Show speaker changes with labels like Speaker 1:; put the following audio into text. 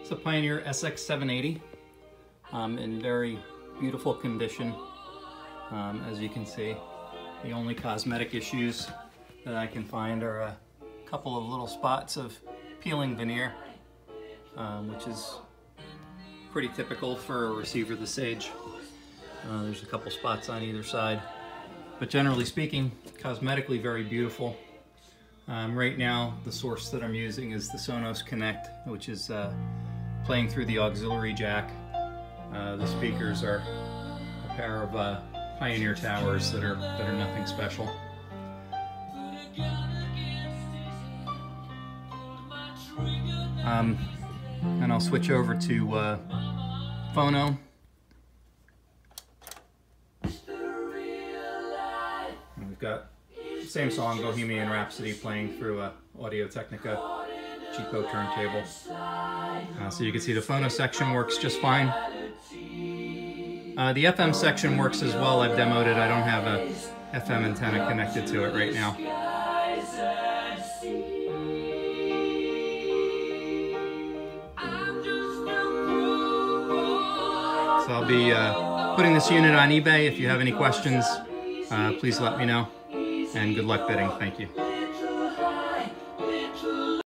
Speaker 1: It's a Pioneer SX780 in very beautiful condition. As you can see, the only cosmetic issues that I can find are a couple of little spots of peeling veneer, which is pretty typical for a receiver this age. There's a couple spots on either side, but generally speaking, cosmetically very beautiful. Right now, the source that I'm using is the Sonos Connect, which is playing through the auxiliary jack. The speakers are a pair of Pioneer towers that are nothing special. And I'll switch over to Phono. And we've got the same song, Bohemian Rhapsody, playing through a Audio-Technica cheapo turntable. So you can see the Phono section works just fine. The FM section works as well. I've demoed it. I don't have a FM antenna connected to it right now. So I'll be putting this unit on eBay. If you have any questions, please let me know. And good luck bidding. Thank you.